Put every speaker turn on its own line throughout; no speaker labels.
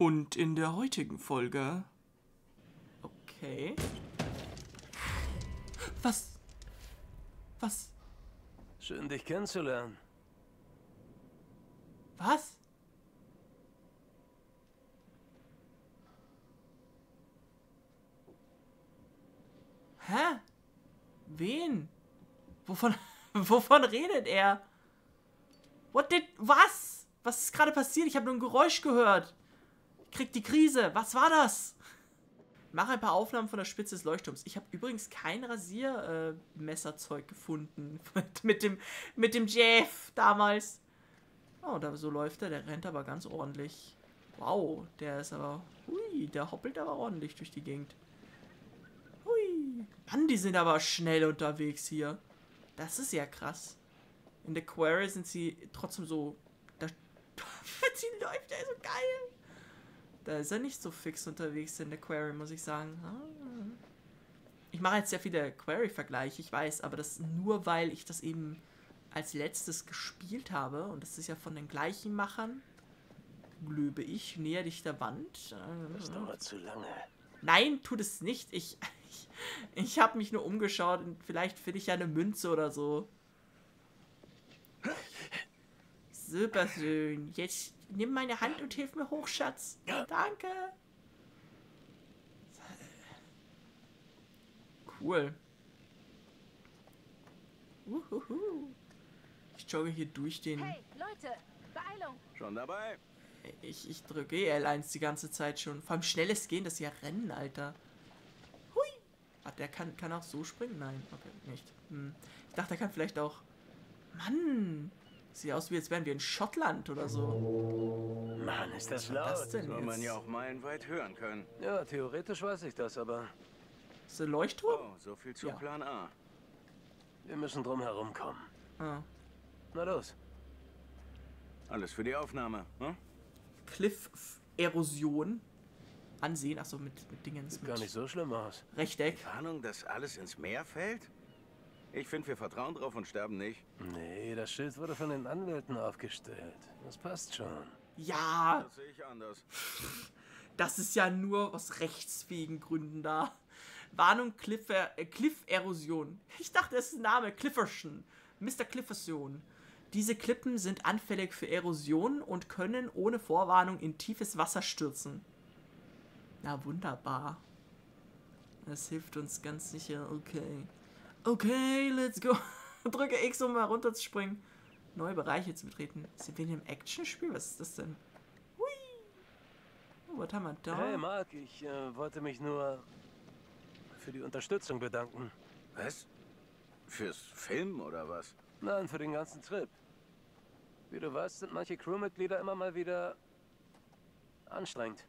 Und in der heutigen Folge... Okay. Was? Was?
Schön, dich kennenzulernen.
Was? Hä? Wen? Wovon, wovon redet er? Was? Was ist gerade passiert? Ich habe nur ein Geräusch gehört. Ich krieg die Krise. Was war das? Mach ein paar Aufnahmen von der Spitze des Leuchtturms. Ich habe übrigens kein Rasiermesserzeug gefunden. mit dem Jeff damals. Oh, da so läuft er. Der rennt aber ganz ordentlich. Wow, der ist aber... Hui, der hoppelt aber ordentlich durch die Gegend. Hui. Mann, die sind aber schnell unterwegs hier. Das ist ja krass. In der Quarry sind sie trotzdem so... sie läuft ja so geil. Da ist er nicht so fix unterwegs in der Quarry, muss ich sagen. Ich mache jetzt sehr viele Quarry-Vergleiche, ich weiß, aber das nur, weil ich das eben als letztes gespielt habe. Und das ist ja von den gleichen Machern. Glöbe ich, näher dich der Wand.
Das dauert zu lange.
Nein, tut es nicht. Ich habe mich nur umgeschaut und vielleicht finde ich ja eine Münze oder so. Super schön. Jetzt nimm meine Hand und hilf mir hoch, Schatz. Danke. Cool. Uhuhu. Ich jogge hier durch den...
Hey, Leute, Beeilung!
Schon dabei?
Ich drücke L1 die ganze Zeit schon. Vor allem schnelles Gehen, das ist ja Rennen, Alter. Hui. Ach, der kann auch so springen? Nein, okay, nicht. Ich dachte, er kann vielleicht auch... Mann! Sieht aus, wie jetzt wären wir in Schottland oder so.
Mann, ist das
Was war das
laut.
denn
Soll man
jetzt?
ja auch meilenweit hören können.
Ja, theoretisch weiß ich das, aber
Ist das ein Leuchtturm?
Oh, so viel zu
Ja.
Plan A.
wir müssen drum herum kommen.
Ah.
Na los.
Alles für die Aufnahme, ne?
Cliff-Erosion. Ansehen, achso, mit Dingens.
Sieht gar nicht so schlimm aus.
Rechteck.
Ahnung, dass alles ins Meer fällt? Ich finde, wir vertrauen drauf und sterben nicht.
Nee, das Schild wurde von den Anwälten aufgestellt. Das passt schon.
Ja,
Das sehe ich anders.
das ist ja nur aus rechtsfähigen Gründen da. Warnung, Cliff-Erosion. Ich dachte, das ist ein Name. Clifferson. Mr. Clifferson. Diese Klippen sind anfällig für Erosion und können ohne Vorwarnung in tiefes Wasser stürzen. Na, wunderbar. Das hilft uns ganz sicher. Okay. Okay, let's go. Drücke X, um mal runterzuspringen. Neue Bereiche zu betreten. Sind wir in einem Actionspiel? Was ist das denn? Hui. Oh, was haben wir da?
Hey, Mark, ich wollte mich nur für die Unterstützung bedanken.
Was? Fürs Film oder was?
Nein, für den ganzen Trip. Wie du weißt, sind manche Crewmitglieder immer mal wieder anstrengend.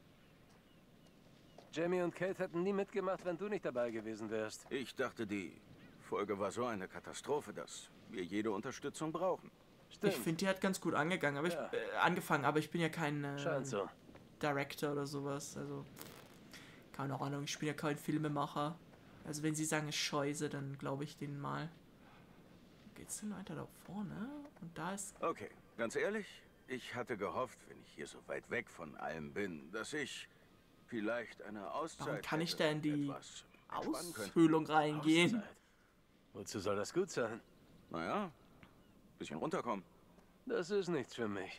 Jamie und Kate hätten nie mitgemacht, wenn du nicht dabei gewesen wärst.
Ich dachte, die Folge war so eine Katastrophe, dass wir jede Unterstützung brauchen.
Stimmt.
Ich finde, die hat ganz gut angegangen, aber
Ja.
angefangen, aber ich bin ja kein
Scheint so.
Director oder sowas. Also, keine Ahnung, ich bin ja kein Filmemacher. Also, wenn sie sagen, es ist scheiße, dann glaube ich denen mal. Wo geht's denn weiter da vorne? Und da ist.
Okay, ganz ehrlich, ich hatte gehofft, wenn ich hier so weit weg von allem bin, dass ich vielleicht eine Auszeit
Warum kann ich
hätte,
da in die
etwas entspannen können.
Aushöhlung reingehen?
Auszeit. Wozu soll das gut sein?
Naja, bisschen runterkommen.
Das ist nichts für mich.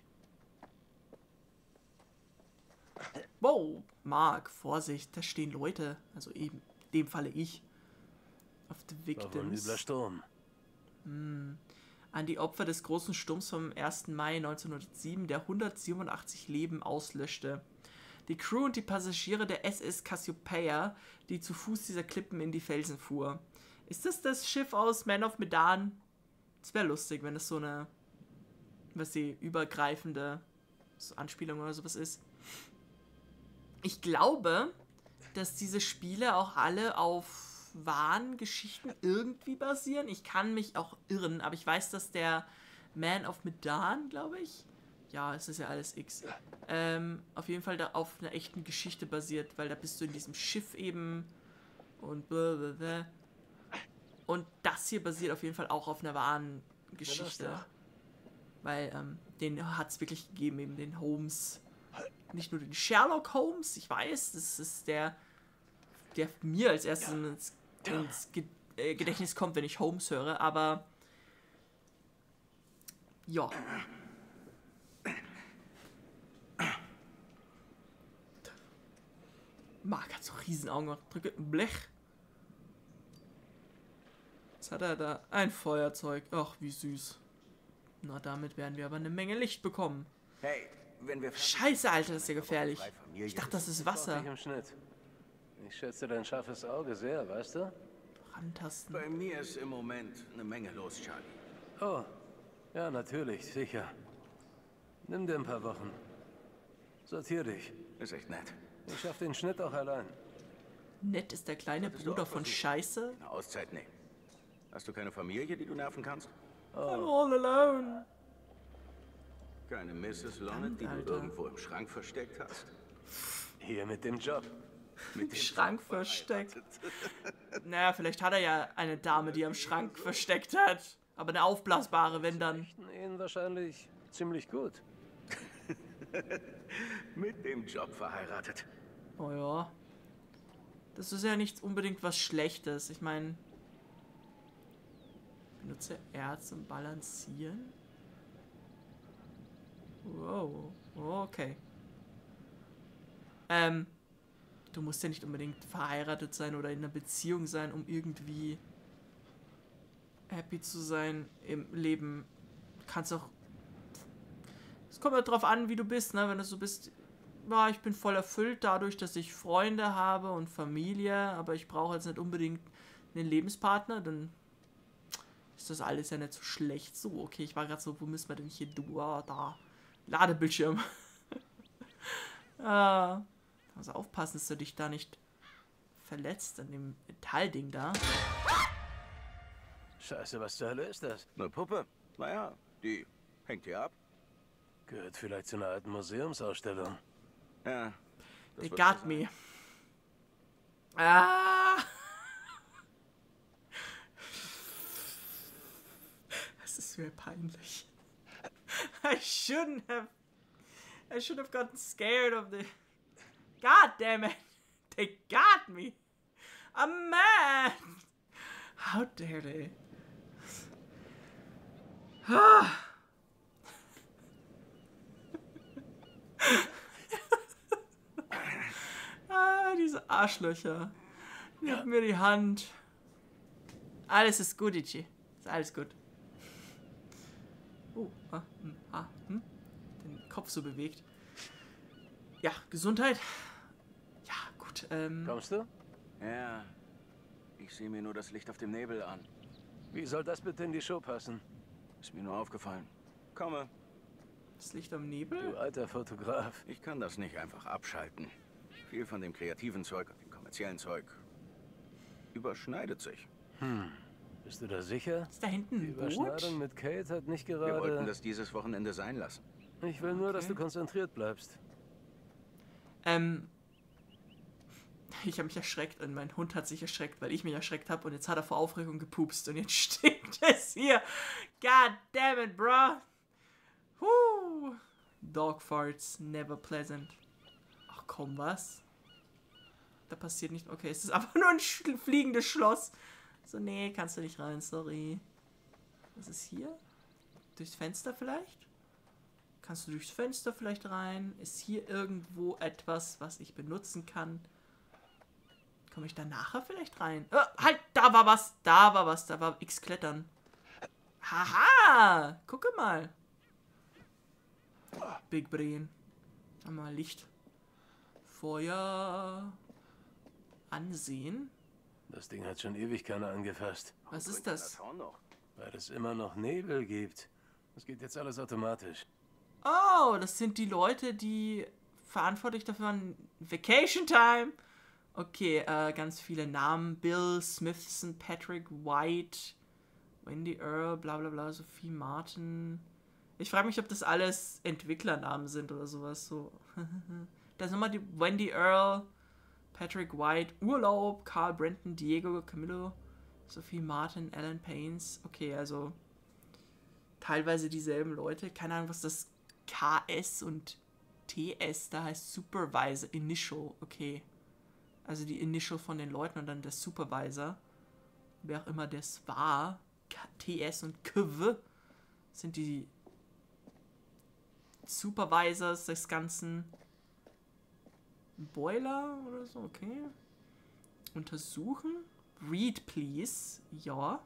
Wow, Mark, Vorsicht, da stehen Leute. Also eben, in dem Falle ich. Auf the
War wohl ein übler
Victims.
Sturm.
An die Opfer des großen Sturms vom 1. Mai 1907, der 187 Leben auslöschte. Die Crew und die Passagiere der SS Cassiopeia, die zu Fuß dieser Klippen in die Felsen fuhr. Ist das Schiff aus Man of Medan? Es wäre lustig, wenn es so eine, was die übergreifende so Anspielung oder sowas ist. Ich glaube, dass diese Spiele auch alle auf wahren Geschichten irgendwie basieren. Ich kann mich auch irren, aber ich weiß, dass der Man of Medan, glaube ich, ja, es ist ja alles X, auf jeden Fall da auf einer echten Geschichte basiert, weil da bist du in diesem Schiff eben und blablabla. Und das hier basiert auf jeden Fall auch auf einer wahren Geschichte.
Ja.
Weil den hat es wirklich gegeben, eben den Holmes nicht nur den Sherlock Holmes, ich weiß, das ist der mir als erstes ins Gedächtnis kommt, wenn ich Holmes höre, aber ja. Mark hat so riesen Augen gemacht. Drücke ein Blech. Was hat er da? Ein Feuerzeug. Ach, wie süß. Na, damit werden wir aber eine Menge Licht bekommen.
Hey, wenn wir...
Scheiße, Alter, das ist ja gefährlich. Ich dachte, das ist Wasser.
Im Schnitt. Ich schätze dein scharfes Auge sehr, weißt du?
Rantasten.
Bei mir ist im Moment eine Menge los, Charlie.
Oh, ja, natürlich, sicher. Nimm dir ein paar Wochen. Sortier dich.
Ist echt nett.
Ich schaff den Schnitt auch allein.
Nett ist der kleine Bruder von Scheiße.
Eine Auszeit nehmen. Hast du keine Familie, die du nerven kannst?
I'm all alone.
Keine Mrs. Lonnet, die du
Alter.
irgendwo im Schrank versteckt hast?
Hier mit dem Job.
Mit dem
Schrank versteckt. Naja, vielleicht hat er ja eine Dame, die er im Schrank versteckt hat. Aber eine aufblasbare, wenn dann.
Richten ihn wahrscheinlich ziemlich gut.
Mit dem Job verheiratet.
Oh ja. Das ist ja nicht unbedingt was Schlechtes. Ich meine. Benutze Erz zum Balancieren. Wow. Okay. Du musst ja nicht unbedingt verheiratet sein oder in einer Beziehung sein, um irgendwie happy zu sein im Leben. Du kannst auch. Es kommt ja drauf an, wie du bist, ne? Wenn du so bist, ja, ich bin voll erfüllt dadurch, dass ich Freunde habe und Familie, aber ich brauche jetzt nicht unbedingt einen Lebenspartner, dann ist das alles ja nicht so schlecht. So, okay, ich war gerade so, wo müssen wir denn hier? Da. Ladebildschirm. Also aufpassen, dass du dich da nicht verletzt an dem Metallding da.
Scheiße, was zur Hölle ist das?
Eine Puppe? Naja, die hängt hier ab.
Gehört vielleicht zu einer alten Museumsausstellung.
Ja.
They
wird
got
so
me.
sein.
Das ist mir peinlich. I shouldn't have gotten scared of the... God damn it! They got me! I'm mad! How dare they? Diese Arschlöcher. Gib mir die Hand. Alles ist gut, Ichi. Ist alles gut. Den Kopf so bewegt. Ja, Gesundheit. Ja, gut.
Kommst du?
Ja. Ich sehe mir nur das Licht auf dem Nebel an.
Wie soll das bitte in die Show passen?
Ist mir nur aufgefallen. Komme.
Das Licht am Nebel?
Du alter Fotograf.
Ich kann das nicht einfach abschalten. Viel von dem kreativen Zeug und dem kommerziellen Zeug überschneidet sich.
Bist du da sicher?
Ist da hinten
Die
ein Boot?
Überschneidung mit Kate hat nicht
Wir wollten
gerade...
das dieses Wochenende sein lassen.
Ich will nur, dass
Okay.
du konzentriert bleibst.
Ich habe mich erschreckt und mein Hund hat sich erschreckt, weil ich mich erschreckt habe und jetzt hat er vor Aufregung gepupst und jetzt stinkt es hier. God damn it, bruh. Dog farts, never pleasant. Ach komm, was? Da passiert nicht... Okay, es ist einfach nur ein fliegendes Schloss. So, nee, kannst du nicht rein, sorry. Was ist hier? Durchs Fenster vielleicht? Kannst du durchs Fenster vielleicht rein? Ist hier irgendwo etwas, was ich benutzen kann? Komme ich da nachher vielleicht rein? Halt, da war was. Da war X klettern. Haha, gucke mal. Big Brain. Mal Licht. Feuer. Ansehen.
Das Ding hat schon ewig keiner angefasst.
Was ist das?
Weil es immer noch Nebel gibt. Das geht jetzt alles automatisch.
Oh, das sind die Leute, die verantwortlich dafür waren. Vacation Time. Okay, ganz viele Namen. Bill Smithson, Patrick White, Wendy Earl, bla bla bla, Sophie Martin. Ich frage mich, ob das alles Entwicklernamen sind oder sowas. So. Da sind mal die Wendy Earl, Patrick White, Urlaub, Carl Brenton, Diego Camillo, Sophie Martin, Alan Paines. Okay, also teilweise dieselben Leute. Keine Ahnung, was das KS und TS, da heißt Supervisor, Initial, okay. Also die Initial von den Leuten und dann der Supervisor. Wer auch immer das war. TS und KW sind die Supervisors des ganzen Boiler oder so, okay. Untersuchen. Read, please. Ja.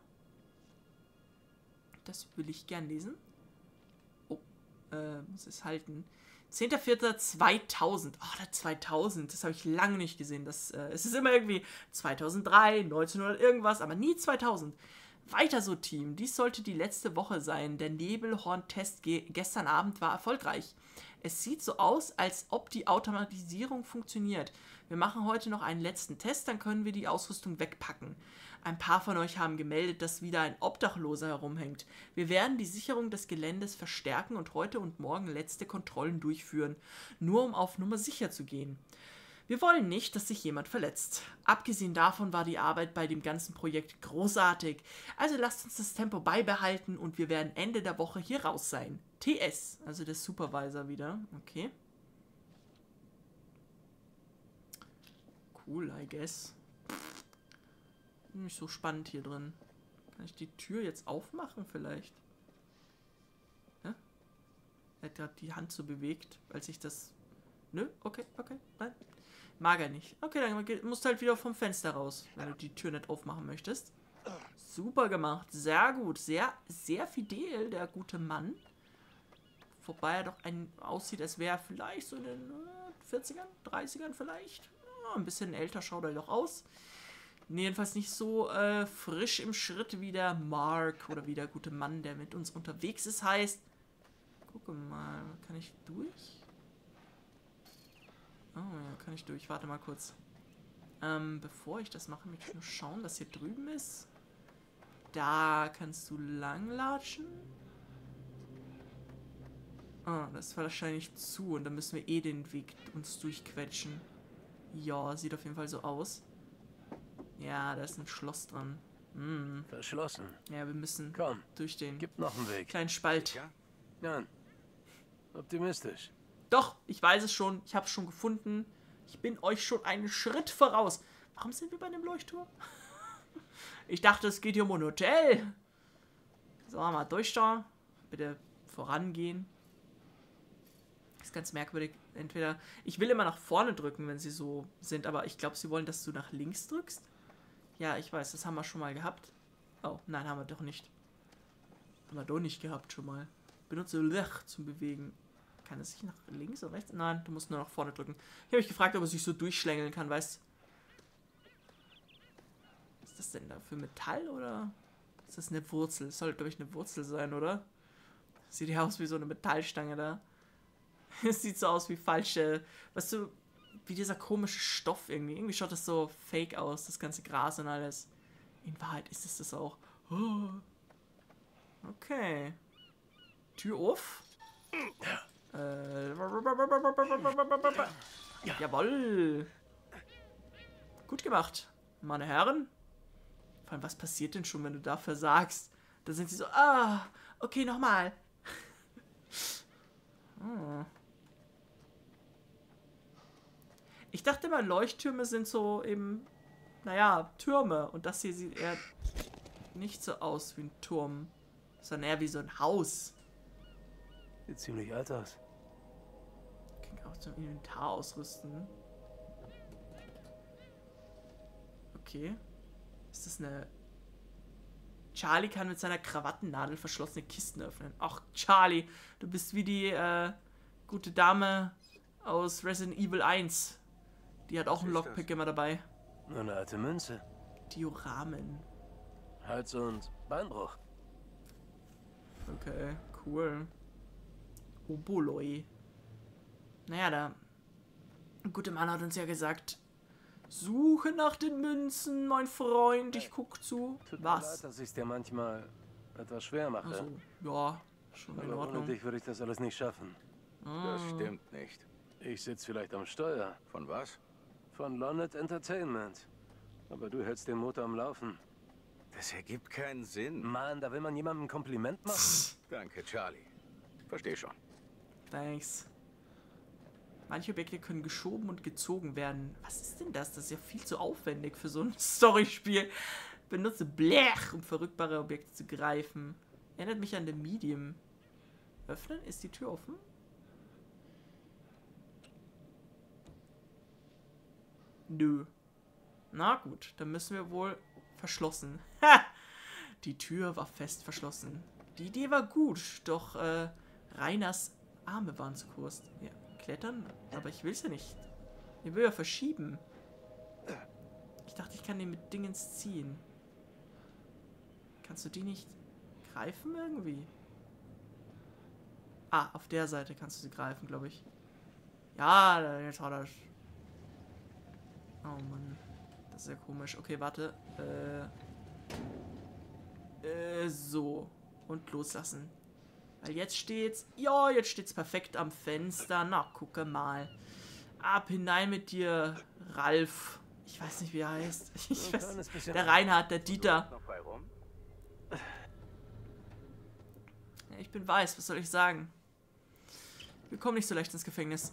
Das will ich gern lesen. Oh, muss es halten. 10.04.2000. Oh, der 2000. Das habe ich lange nicht gesehen. Es ist immer irgendwie 2003, 1900 irgendwas, aber nie 2000. Weiter so, Team. Dies sollte die letzte Woche sein. Der Nebelhorn-Test gestern Abend war erfolgreich. Es sieht so aus, als ob die Automatisierung funktioniert. Wir machen heute noch einen letzten Test, dann können wir die Ausrüstung wegpacken. Ein paar von euch haben gemeldet, dass wieder ein Obdachloser herumhängt. Wir werden die Sicherung des Geländes verstärken und heute und morgen letzte Kontrollen durchführen, nur um auf Nummer sicher zu gehen. Wir wollen nicht, dass sich jemand verletzt. Abgesehen davon war die Arbeit bei dem ganzen Projekt großartig. Also lasst uns das Tempo beibehalten und wir werden Ende der Woche hier raus sein. TS, also der Supervisor wieder. Okay. Cool, I guess. Nicht so spannend hier drin. Kann ich die Tür jetzt aufmachen vielleicht? Ja? Er hat gerade die Hand so bewegt, als ich das... Nö? Okay, nein. Mag er nicht. Okay, dann musst du halt wieder vom Fenster raus, wenn du die Tür nicht aufmachen möchtest. Super gemacht. Sehr gut. Sehr, sehr fidel, der gute Mann. Wobei er doch aussieht, als wäre er vielleicht so in den 40ern, 30ern vielleicht. Ja, ein bisschen älter schaut er doch aus. Nee, jedenfalls nicht so frisch im Schritt wie der Mark oder wie der gute Mann, der mit uns unterwegs ist, heißt. Gucke mal, kann ich durch? Oh ja, kann ich durch. Warte mal kurz. Bevor ich das mache, möchte ich nur schauen, was hier drüben ist. Da kannst du langlatschen. Ah, das ist wahrscheinlich zu und dann müssen wir eh den Weg uns durchquetschen. Ja, sieht auf jeden Fall so aus. Ja, da ist ein Schloss dran. Hm.
Verschlossen.
Ja, wir müssen
Komm,
durch den
gibt noch einen Weg.
kleinen Spalt.
Ja?
Nein. Optimistisch.
Doch, ich weiß es schon. Ich habe es schon gefunden. Ich bin euch schon einen Schritt voraus. Warum sind wir bei einem Leuchtturm? Ich dachte, es geht hier um ein Hotel. So, mal durch da. Bitte vorangehen. Ist ganz merkwürdig. Entweder... Ich will immer nach vorne drücken, wenn sie so sind, aber ich glaube, sie wollen, dass du nach links drückst. Ja, ich weiß, das haben wir schon mal gehabt. Oh, nein, haben wir doch nicht. Haben wir doch nicht gehabt schon mal. Benutze Lech zum Bewegen. Kann es sich nach links oder rechts? Nein, du musst nur nach vorne drücken. Ich habe mich gefragt, ob er sich so durchschlängeln kann, weißt du? Was ist das denn da für Metall oder ist das eine Wurzel? Das soll, glaube ich, eine Wurzel sein, oder? Sieht ja aus wie so eine Metallstange da. Es sieht so aus wie falsche, weißt du, wie dieser komische Stoff irgendwie. Irgendwie schaut das so fake aus, das ganze Gras und alles. In Wahrheit ist es das auch. Oh. Okay. Tür auf. Jawoll. Gut gemacht, meine Herren. Vor allem, was passiert denn schon, wenn du da versagst? Da sind sie so, okay, nochmal. Ich dachte immer, Leuchttürme sind so eben, naja, Türme. Und das hier sieht eher nicht so aus wie ein Turm, sondern eher wie so ein Haus.
Sieht ziemlich alt aus.
Kann ich auch zum Inventar ausrüsten. Okay. Ist das eine... Charlie kann mit seiner Krawattennadel verschlossene Kisten öffnen. Ach, Charlie, du bist wie die gute Dame aus Resident Evil 1. Die hat auch einen Lockpick immer dabei.
Nur eine alte Münze.
Dioramen.
Hals- und Beinbruch.
Okay, cool. Oboloi. Naja, der gute Mann hat uns ja gesagt, suche nach den Münzen, mein Freund, ich guck zu.
Tut mir leid,
Was?
dass ich es dir manchmal etwas schwer mache.
Also, ja, schon in
Aber ohne
Ordnung.
dich würde ich das alles nicht schaffen.
Das stimmt nicht.
Ich sitze vielleicht am Steuer.
Von was?
Von Lonet Entertainment. Aber du hältst den Motor am Laufen.
Das ergibt keinen Sinn.
Mann, da will man jemandem ein Kompliment machen.
Danke, Charlie. Versteh schon.
Thanks. Manche Objekte können geschoben und gezogen werden. Was ist denn das? Das ist ja viel zu aufwendig für so ein Storyspiel. Benutze Blech, um verrückbare Objekte zu greifen. Erinnert mich an The Medium. Öffnen? Ist die Tür offen? Nö. Na gut, dann müssen wir wohl verschlossen. Ha! Die Tür war fest verschlossen. Die Idee war gut, doch Rainers Arme waren zu kurz. Ja, klettern? Aber ich will es ja nicht. Ich will ja verschieben. Ich dachte, ich kann den mit Dingens ziehen. Kannst du die nicht greifen irgendwie? Ah, auf der Seite kannst du sie greifen, glaube ich. Ja, jetzt hat er. Oh Mann. Das ist ja komisch. Okay, warte. So. Und loslassen. Weil jetzt steht's. Ja, jetzt steht's perfekt am Fenster. Na, gucke mal. Ab hinein mit dir, Ralf. Ich weiß nicht, wie er heißt. Ich weiß, der Reinhard, der Dieter. Ja, ich bin weiß, was soll ich sagen? Wir kommen nicht so leicht ins Gefängnis.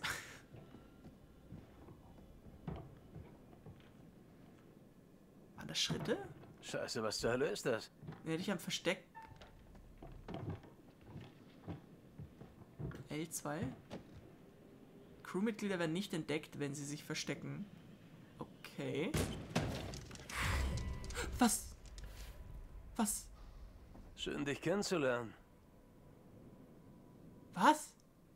Waren das Schritte?
Scheiße, was zur Hölle ist das?
Nee, dich am Versteck. L2. Crewmitglieder werden nicht entdeckt, wenn sie sich verstecken. Okay. Was? Was?
Schön, dich kennenzulernen.
Was?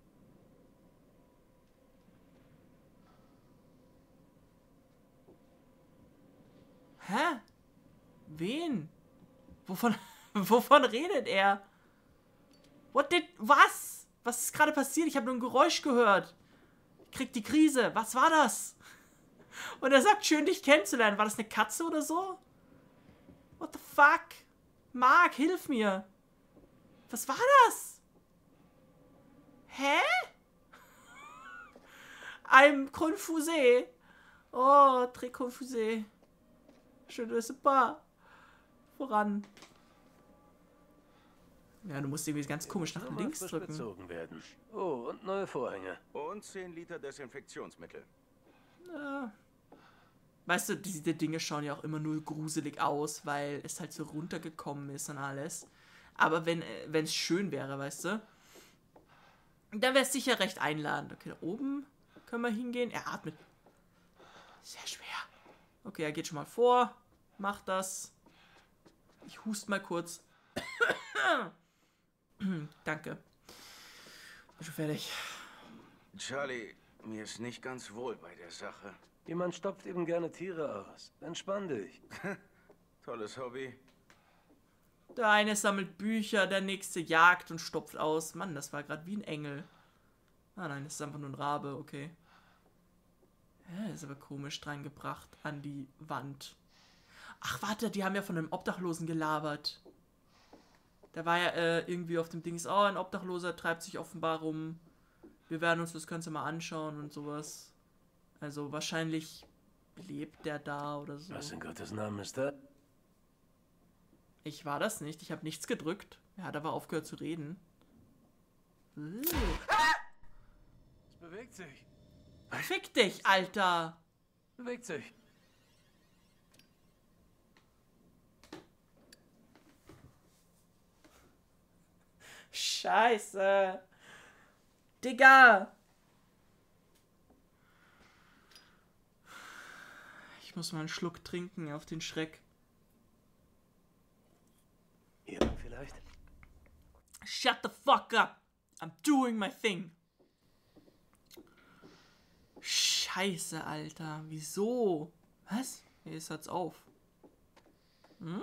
Hä? Wen? Wovon redet er? Was? Was ist gerade passiert? Ich habe nur ein Geräusch gehört. Ich krieg die Krise. Was war das? Und er sagt, schön dich kennenzulernen. War das eine Katze oder so? What the fuck? Mark, hilf mir. Was war das? Hä? I'm confusé. Oh, très confusé. Je ne sais pas. Voran. Ja, du musst irgendwie ganz komisch nach links drücken.
Bezogen werden. Oh, und neue Vorhänge.
Und 10 Liter Desinfektionsmittel.
Ja. Weißt du, diese Dinge schauen ja auch immer nur gruselig aus, weil es halt so runtergekommen ist und alles. Aber wenn es schön wäre, weißt du, dann wäre es sicher recht einladend. Okay, da oben können wir hingehen. Er atmet. Sehr schwer. Okay, er geht schon mal vor. Macht das. Ich hust mal kurz. Danke. Bin schon fertig.
Charlie, mir ist nicht ganz wohl bei der Sache.
Jemand stopft eben gerne Tiere aus. Entspann dich.
Tolles Hobby.
Der eine sammelt Bücher, der nächste jagt und stopft aus. Mann, das war gerade wie ein Engel. Ah nein, das ist einfach nur ein Rabe, okay. Ja, ist aber komisch dran gebracht an die Wand. Ach, warte, die haben ja von einem Obdachlosen gelabert. Da war ja irgendwie auf dem Dings, oh, ein Obdachloser treibt sich offenbar rum. Wir werden uns das Ganze mal anschauen und sowas. Also wahrscheinlich lebt der da oder so.
Was in Gottes Namen ist das?
Ich war das nicht, ich habe nichts gedrückt. Er hat aber aufgehört zu reden.
Es bewegt sich.
Fick dich, Alter!
Bewegt sich.
Scheiße. Digga. Ich muss mal einen Schluck trinken auf den Schreck.
Hier vielleicht?
Shut the fuck up. I'm doing my thing. Scheiße, Alter. Wieso? Was? Jetzt hört's auf. Hm?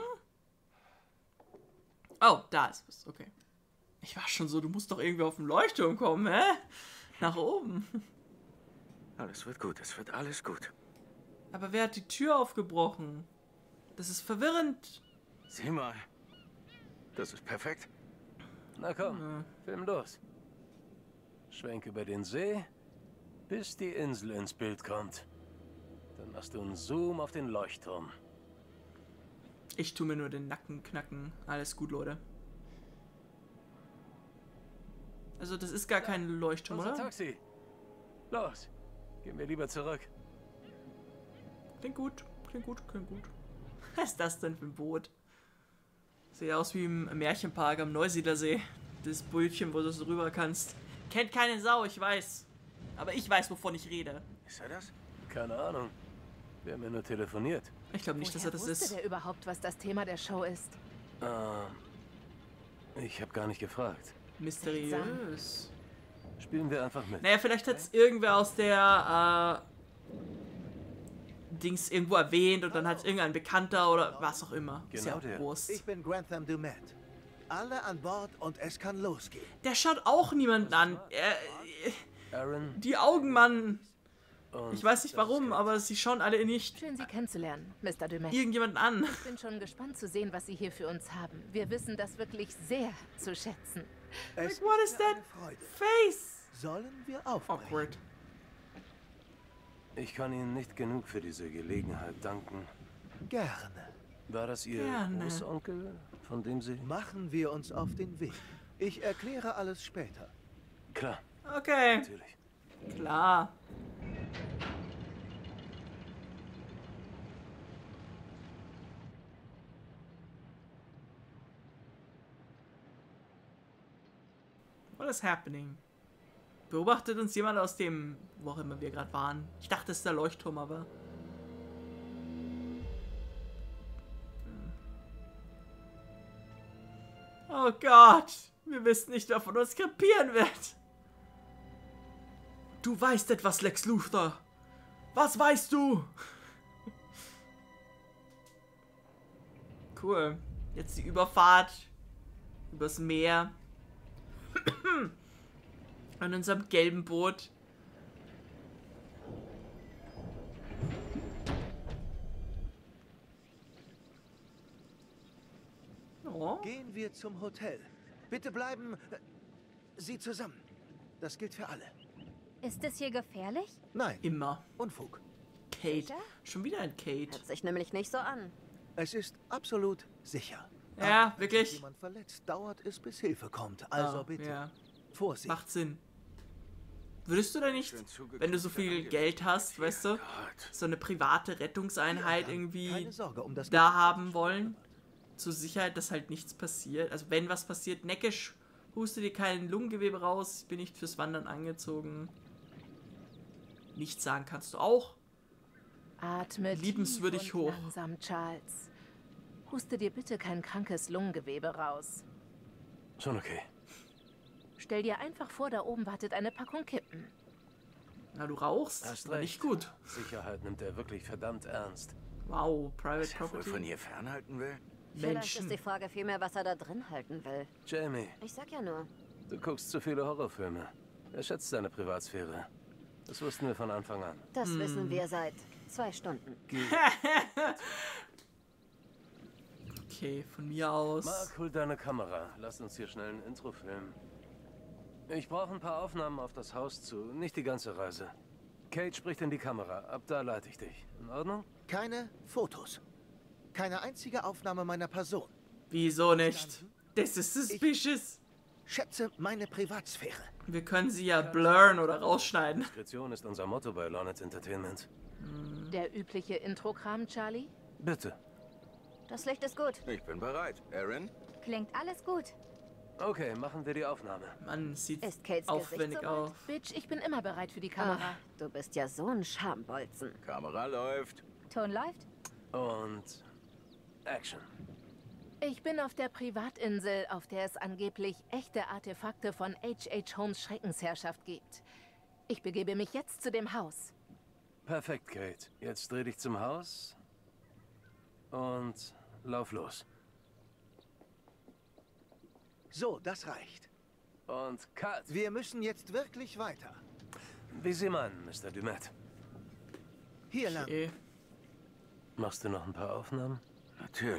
Oh, da ist es. Okay. Ich war schon so, du musst doch irgendwie auf den Leuchtturm kommen, hä? Nach oben.
Alles wird gut, es wird alles gut.
Aber wer hat die Tür aufgebrochen? Das ist verwirrend.
Sieh mal. Das ist perfekt.
Na komm, film los. Schwenk über den See, bis die Insel ins Bild kommt. Dann machst du einen Zoom auf den Leuchtturm.
Ich tue mir nur den Nacken knacken. Alles gut, Leute. Also das ist gar kein Leuchtturm,
Unser
oder?
Taxi. Los, gehen wir lieber zurück.
Klingt gut, klingt gut, klingt gut. Was ist das denn für ein Boot? Sieht aus wie im Märchenpark am Neusiedlersee. Das Bötchen, wo du so rüber kannst. Kennt keine Sau, ich weiß. Aber ich weiß, wovon ich rede.
Ist er das?
Keine Ahnung. Wir haben ja nur telefoniert.
Ich glaube nicht, dass er das
wusste
ist.
der überhaupt, was das Thema der Show ist?
Ich habe gar nicht gefragt.
Mysteriös.
Spielen wir einfach mit.
Naja, vielleicht hat es irgendwer aus der Dings irgendwo erwähnt und dann hat es irgendein Bekannter oder was auch immer. Ist ja
Genau
auch
der.
Wurst.
Ich bin Grantham Dumet. Alle an Bord und es kann losgehen.
Der schaut auch niemanden an.
Aaron
Die Augen, Mann.
und...
Ich weiß nicht warum, aber sie schauen alle nicht
Schön, Sie kennenzulernen, Mr. Dumet.
irgendjemanden an.
Ich bin schon gespannt zu sehen, was Sie hier für uns haben. Wir wissen das wirklich sehr zu schätzen.
Es
What
ist
is
mir
that
eine Freude.
face?
Sollen wir aufbrechen?
Awkward.
Ich kann Ihnen nicht genug für diese Gelegenheit danken.
Gerne.
War das Ihr
Gerne.
Großonkel, von dem Sie...
Machen wir uns auf den Weg. Ich erkläre alles später.
Klar,
Okay,
natürlich.
klar. What is happening? Beobachtet uns jemand aus dem, wo auch immer wir gerade waren? Ich dachte, es ist der Leuchtturm, aber... Oh Gott, wir wissen nicht, wer von uns krepieren wird. Du weißt etwas, Lex Luthor. Was weißt du? Cool. Jetzt die Überfahrt übers Meer. An unserem gelben Boot. Oh.
Gehen wir zum Hotel. Bitte bleiben Sie zusammen. Das gilt für alle.
Ist es hier gefährlich?
Nein,
Immer.
Unfug.
Kate.
Sicher?
Schon wieder ein Kate.
Hört sich nämlich nicht so an.
Es ist absolut sicher.
Ja,
Aber wenn
wirklich?
sich jemand verletzt, dauert es, bis Hilfe kommt. Also
Ah,
bitte.
ja.
Vorsicht.
Macht Sinn. Würdest du da nicht,
Schön zugeguckt,
wenn du so viel Geld hast, weißt du,
Gott.
so eine private Rettungseinheit
Ja,
irgendwie
keine Sorge um das
da haben wollen? Zur Sicherheit, dass halt nichts passiert. Also wenn was passiert, neckisch, huste dir kein Lungengewebe raus, bin nicht fürs Wandern angezogen. Nichts sagen kannst du auch.
Atme
Liebenswürdig
tief und
hoch.
langsam, Charles. Huste dir bitte kein krankes Lungengewebe raus.
Schon okay.
Stell dir einfach vor, da oben wartet eine Packung Kippen.
Na, du rauchst?
Hast
Aber
recht.
nicht gut.
Sicherheit nimmt er wirklich verdammt ernst.
Wow, Private
Was er wohl
Property.
von hier fernhalten will?
Vielleicht ist
Menschen.
die Frage vielmehr, was er da drin halten will.
Jamie,
Ich sag ja nur.
du guckst zu viele Horrorfilme. Er schätzt seine Privatsphäre. Das wussten wir von Anfang an.
Das wissen wir seit 2 Stunden.
Okay, von mir aus.
Mark, hol deine Kamera. Lass uns hier schnell ein Intro filmen. Ich brauche ein paar Aufnahmen auf das Haus zu, nicht die ganze Reise. Kate spricht in die Kamera. Ab da leite ich dich. In Ordnung?
Keine Fotos. Keine einzige Aufnahme meiner Person.
Wieso nicht? Das ist suspicious.
Schätze meine Privatsphäre.
Wir können sie ja blurren oder rausschneiden.
Diskretion ist unser Motto bei Lornet Entertainment.
Der übliche Intro-Kram, Charlie?
Bitte.
Das Licht ist gut.
Ich bin bereit. Aaron?
Klingt alles gut.
Okay, machen wir die Aufnahme.
Mann, sieht
Ist Kates
aufwendig
Gesicht soweit?
aus.
Bitch, ich bin immer bereit für die Kamera.
Ach, du bist ja so ein Schambolzen.
Kamera läuft.
Ton läuft?
Und Action.
Ich bin auf der Privatinsel, auf der es angeblich echte Artefakte von H.H. Holmes Schreckensherrschaft gibt. Ich begebe mich jetzt zu dem Haus.
Perfekt, Kate. Jetzt dreh dich zum Haus und lauf los.
So, das reicht.
Und Cut.
Wir müssen jetzt wirklich weiter.
Wie Sie meinen, Mr. Dumet.
Hier lang.
Okay.
Machst du noch ein paar Aufnahmen?
Natürlich.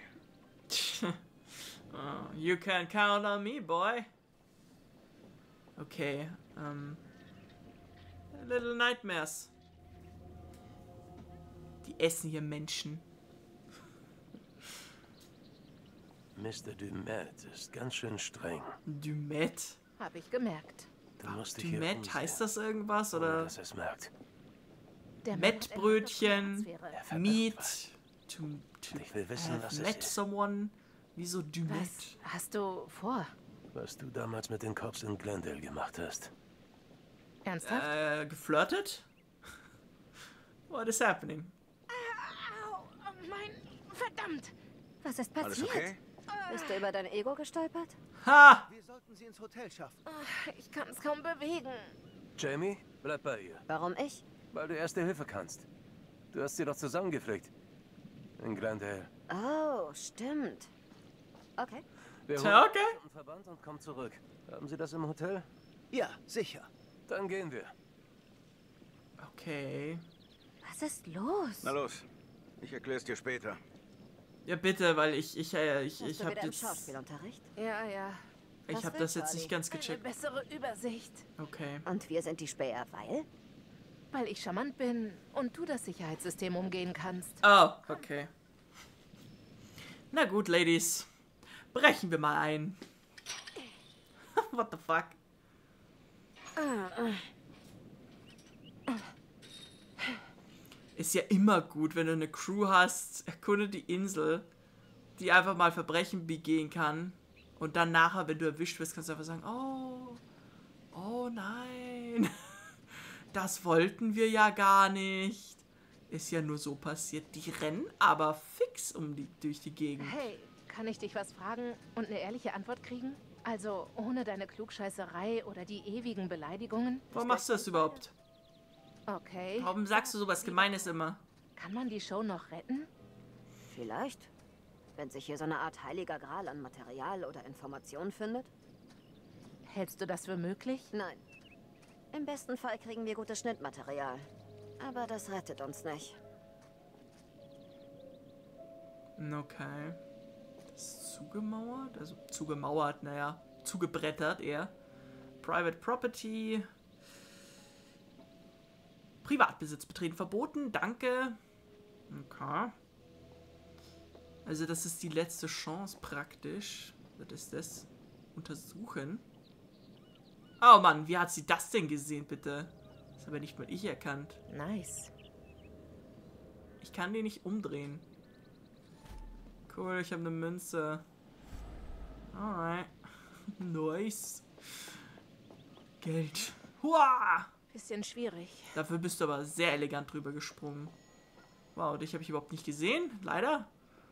Oh, you can count on me, boy. Okay, Little Nightmares. Die essen hier Menschen.
Mr. Dumet ist ganz schön streng.
Dumet.
Hab ich gemerkt.
Du musst dich hier
Met, heißt das irgendwas?
ohne
Oder
dass er es merkt.
Der
Mettbrötchen,
Mann hat eine
Er
Meat,
was.
to
Und ich will wissen, was es
met
ist.
someone. Wieso du
Was
met?
hast du vor?
Was du damals mit den Cops in Glendale gemacht hast.
Ernsthaft?
Geflirtet? What is happening?
Au, oh mein... Verdammt!
Was ist
Alles
passiert?
okay?
Bist du über dein Ego gestolpert?
Ha!
Wir sollten sie ins Hotel schaffen.
Ich kann es kaum bewegen.
Jamie, bleib bei ihr.
Warum ich?
Weil du Erste Hilfe kannst. Du hast sie doch zusammengepflegt. In Glendale.
Oh, stimmt. Okay.
Wir
Tja,
holen
okay.
einen Verband und kommen zurück. Haben Sie das im Hotel?
Ja, sicher.
Dann gehen wir.
Okay.
Was ist los?
Na los. Ich erklär's dir später.
Ja, bitte, weil ich
Bist du
hab
wieder im
jetzt...
Schauspielunterricht?
Ja.
Ich
Was
hab
will
das jetzt
Charlie?
nicht ganz
Eine
gecheckt.
bessere Übersicht.
Okay.
Und wir sind die Späher, weil?
Weil ich charmant bin und du das Sicherheitssystem umgehen kannst.
Oh, okay. Na gut, Ladies. Brechen wir mal ein. What the fuck? Ist ja immer gut, wenn du eine Crew hast, erkunde die Insel, die einfach mal Verbrechen begehen kann. Und dann nachher, wenn du erwischt wirst, kannst du einfach sagen, oh nein, das wollten wir ja gar nicht. Ist ja nur so passiert. Die rennen aber fix durch die Gegend.
Hey, kann ich dich was fragen und eine ehrliche Antwort kriegen? Also ohne deine Klugscheißerei oder die ewigen Beleidigungen?
Warum machst du das überhaupt?
Okay.
Warum sagst du sowas Gemeines immer?
Kann man die Show noch retten?
Vielleicht. Wenn sich hier so eine Art heiliger Gral an Material oder Information findet?
Hältst du das für möglich?
Nein. Im besten Fall kriegen wir gutes Schnittmaterial. Aber das rettet uns nicht.
Okay. Das ist zugemauert? Also zugemauert, naja. Zugebrettert eher. Private Property. Privatbesitz betreten verboten. Danke. Okay. Also das ist die letzte Chance praktisch. Was ist das? Untersuchen. Oh Mann, wie hat sie das denn gesehen, bitte? Das habe nicht mal ich erkannt.
Nice.
Ich kann die nicht umdrehen. Cool, ich habe eine Münze. Alright. Nice. Geld. Hua!
Bisschen schwierig.
Dafür bist du aber sehr elegant drüber gesprungen. Wow, dich habe ich überhaupt nicht gesehen. Leider.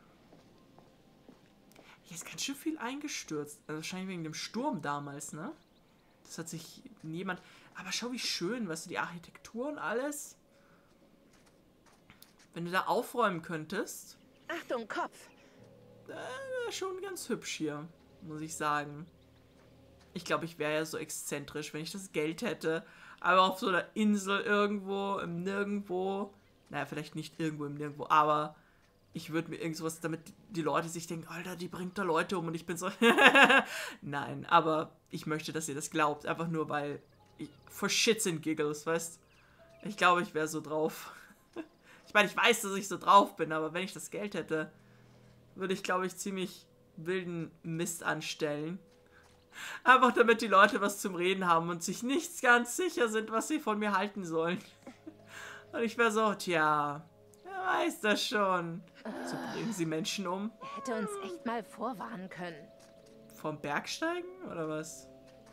Hier ist ganz schön viel eingestürzt. Also wahrscheinlich wegen dem Sturm damals, ne? Das hat sich niemand... Aber schau, wie schön, weißt du, die Architektur und alles. Wenn du da aufräumen könntest,
Achtung, Kopf!
wäre schon ganz hübsch hier, muss ich sagen. Ich glaube, ich wäre ja so exzentrisch, wenn ich das Geld hätte. Aber auf so einer Insel irgendwo, im Nirgendwo. Naja, vielleicht nicht irgendwo im Nirgendwo, aber ich würde mir irgendwas, damit die Leute sich denken, Alter, die bringt da Leute um und ich bin so... Nein, aber ich möchte, dass ihr das glaubt. Einfach nur, weil... For shits and giggles, weißt? Ich glaube, ich wäre so drauf. Ich meine, ich weiß, dass ich so drauf bin, aber wenn ich das Geld hätte, würde ich, glaube ich, ziemlich wilden Mist anstellen. Einfach damit die Leute was zum Reden haben und sich nicht ganz sicher sind, was sie von mir halten sollen. Und ich wäre so, tja, wer weiß das schon. So bringen sie Menschen um.
Er hätte uns echt mal vorwarnen können.
Vom Bergsteigen oder was?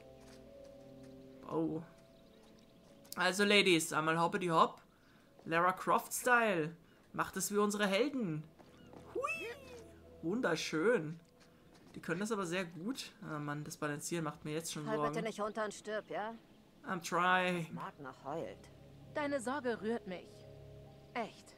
Oh. Also, Ladies, einmal hoppity hopp. Lara Croft Style. Macht es wie unsere Helden. Hui. Wunderschön. Die können das aber sehr gut. Ah, Mann, das Balancieren macht mir jetzt schon
Fall bitte
Sorgen.
nicht runter und stirb, ja?
I'm trying.
Magner heult.
Deine Sorge rührt mich. Echt.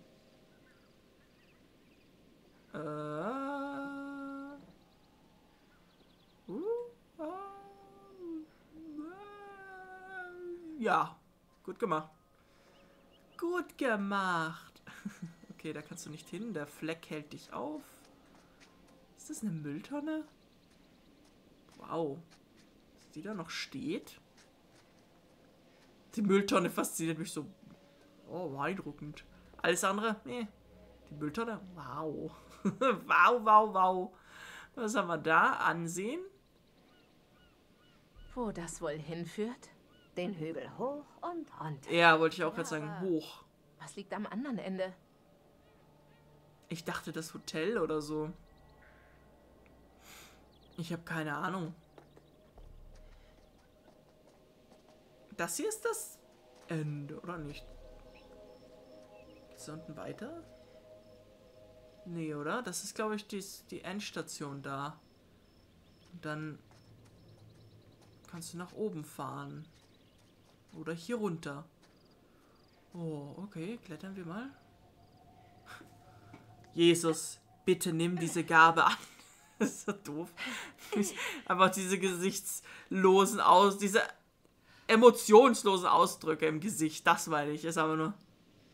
Ja, gut gemacht. Gut gemacht. Okay, da kannst du nicht hin. Der Fleck hält dich auf. Ist das eine Mülltonne? Wow. Dass die da noch steht? Die Mülltonne fasziniert mich so. Oh, beeindruckend. Alles andere? Nee. Die Mülltonne? Wow. Wow, wow, wow. Was haben wir da? Ansehen?
Wo das wohl hinführt?
Den Hügel hoch und runter.
Ja, wollte ich auch gerade
Ja,
sagen.
aber-
Hoch.
Was liegt am anderen Ende?
Ich dachte, das Hotel oder so. Ich habe keine Ahnung. Das hier ist das Ende, oder nicht? Geht's da unten weiter? Nee, oder? Das ist, glaube ich, die Endstation da. Und dann kannst du nach oben fahren. Oder hier runter. Oh, okay. Klettern wir mal. Jesus, bitte nimm diese Gabe an. Das ist so doof. Einfach diese gesichtslosen diese emotionslosen Ausdrücke im Gesicht. Das meine ich. Ist aber nur...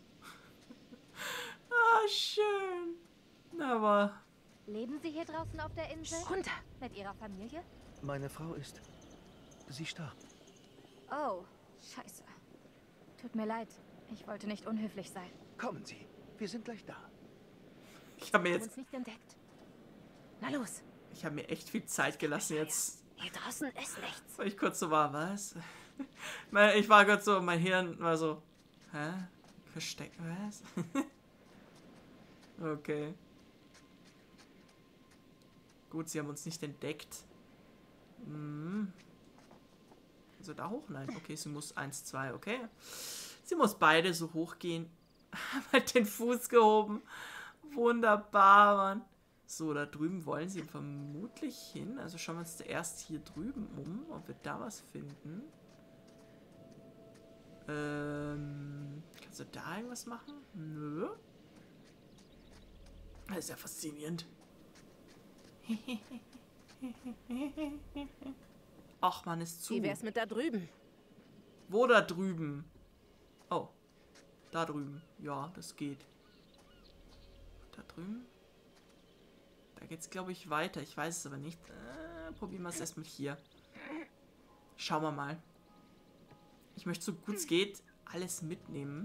Ah, schön. Aber...
Leben Sie hier draußen auf der Insel?
Runter!
Mit Ihrer Familie?
Meine Frau ist... Sie starb.
Oh, scheiße. Tut mir leid. Ich wollte nicht unhöflich sein.
Kommen Sie. Wir sind gleich da.
Ich habe mir
Haben
jetzt...
uns nicht entdeckt. Na los!
Ich habe mir echt viel Zeit gelassen jetzt.
Hier draußen ist nichts.
Weil ich kurz so war, was? Ich war kurz so, mein Hirn war so... Hä? Versteckt, was? Okay. Gut, sie haben uns nicht entdeckt. Hm. Also da hoch? Nein. Okay, sie muss 1, 2, okay. Sie muss beide so hoch gehen. Hat den Fuß gehoben. Wunderbar, Mann. So, da drüben wollen sie vermutlich hin. Also schauen wir uns zuerst hier drüben um, ob wir da was finden. Kannst du da irgendwas machen? Nö. Das ist ja faszinierend. Ach, man, ist zu.
Wie wär's mit da drüben?
Wo da drüben? Oh. Da drüben. Ja, das geht. Da drüben? Da geht's, glaube ich, weiter. Ich weiß es aber nicht. Probieren wir es erstmal hier. Schauen wir mal. Ich möchte, so gut es geht, alles mitnehmen.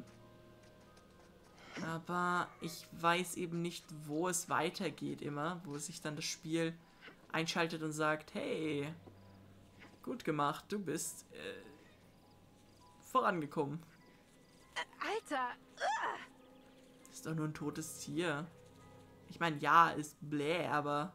Aber ich weiß eben nicht, wo es weitergeht immer. Wo sich dann das Spiel einschaltet und sagt, hey, gut gemacht, du bist vorangekommen.
Alter!
Das ist doch nur ein totes Tier. Ich meine, ja, ist bläh, aber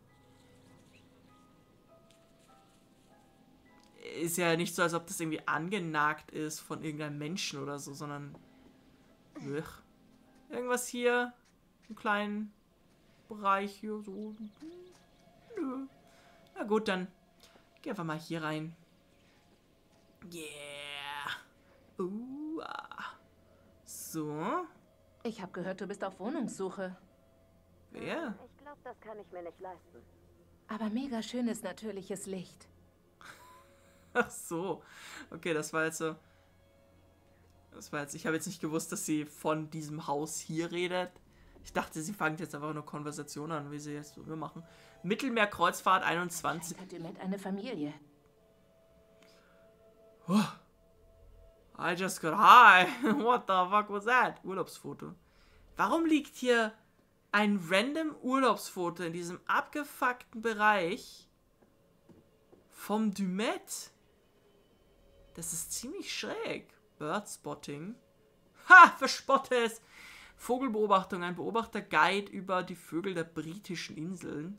ist ja nicht so, als ob das irgendwie angenagt ist von irgendeinem Menschen oder so, sondern irgendwas hier, einen kleinen Bereich hier, so. Nö. Na gut, dann gehen wir mal hier rein. Yeah. So.
Ich habe gehört, du bist auf Wohnungssuche.
Wer?
Ich glaube, das kann ich mir nicht leisten.
Aber mega schönes natürliches Licht.
Ach so. Okay, das war jetzt so. Ich habe jetzt nicht gewusst, dass sie von diesem Haus hier redet. Ich dachte, sie fangen jetzt einfach eine Konversation an, wie sie jetzt so machen. Mittelmeerkreuzfahrt 21.
Hat Dumet eine Familie?
Oh. I just got high. What the fuck was that? Urlaubsfoto. Warum liegt hier ein random Urlaubsfoto in diesem abgefuckten Bereich vom Dumet? Das ist ziemlich schräg. Birdspotting. Ha, verspotte es. Vogelbeobachtung. Ein Beobachter-Guide über die Vögel der britischen Inseln.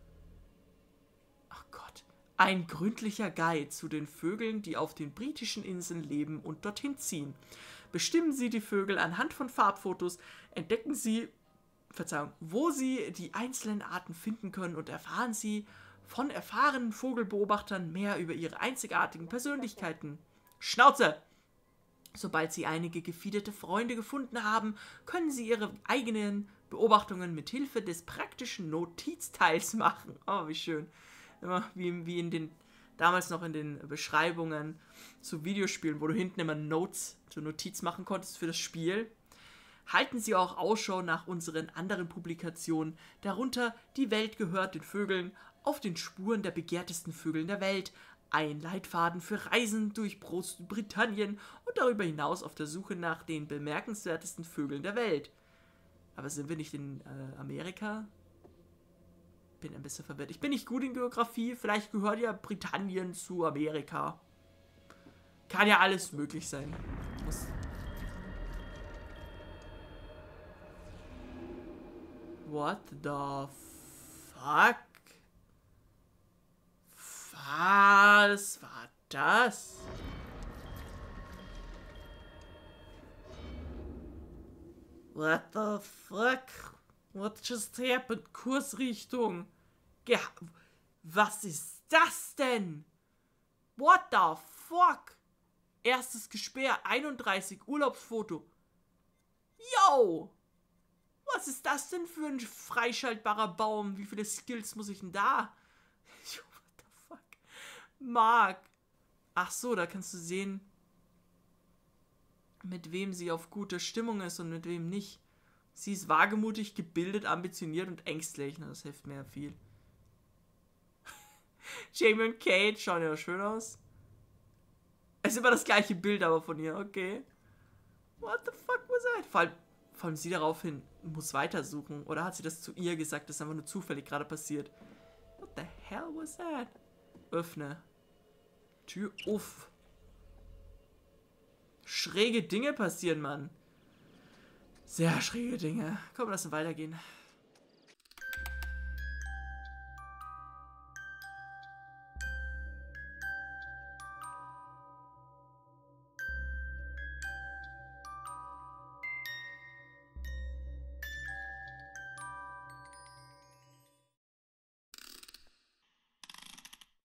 Ach Gott. Ein gründlicher Guide zu den Vögeln, die auf den britischen Inseln leben und dorthin ziehen. Bestimmen Sie die Vögel anhand von Farbfotos, entdecken Sie, wo Sie die einzelnen Arten finden können und erfahren Sie von erfahrenen Vogelbeobachtern mehr über ihre einzigartigen Persönlichkeiten. Schnauze! Sobald Sie einige gefiederte Freunde gefunden haben, können Sie Ihre eigenen Beobachtungen mit Hilfe des praktischen Notizteils machen. Oh, wie schön. Immer wie in den, damals noch in den Beschreibungen zu Videospielen, wo du hinten immer Notiz machen konntest für das Spiel. Halten Sie auch Ausschau nach unseren anderen Publikationen, darunter Die Welt gehört den Vögeln, auf den Spuren der begehrtesten Vögeln der Welt, ein Leitfaden für Reisen durch Großbritannien und darüber hinaus auf der Suche nach den bemerkenswertesten Vögeln der Welt. Aber sind wir nicht in Amerika? Bin ein bisschen verwirrt. Ich bin nicht gut in Geografie, vielleicht gehört ja Britannien zu Amerika. Kann ja alles möglich sein. What the fuck? Was war das? What the fuck? What just happened? Kursrichtung. Was ist das denn? What the fuck? Erstes Gesperr, 31, Urlaubsfoto. Yo! Was ist das denn für ein freischaltbarer Baum? Wie viele Skills muss ich denn da? What the fuck? Mark. Ach so, da kannst du sehen, mit wem sie auf guter Stimmung ist und mit wem nicht. Sie ist wagemutig, gebildet, ambitioniert und ängstlich. Na, das hilft mir ja viel. Jamie und Kate schauen ja schön aus. Es ist immer das gleiche Bild aber von ihr, okay. What the fuck was that? Vor allem sie daraufhin muss weitersuchen. Oder hat sie das zu ihr gesagt? Das ist einfach nur zufällig gerade passiert. What the hell was that? Öffne. Tür auf. Schräge Dinge passieren, Mann. Sehr schräge Dinge. Komm, lass uns weitergehen.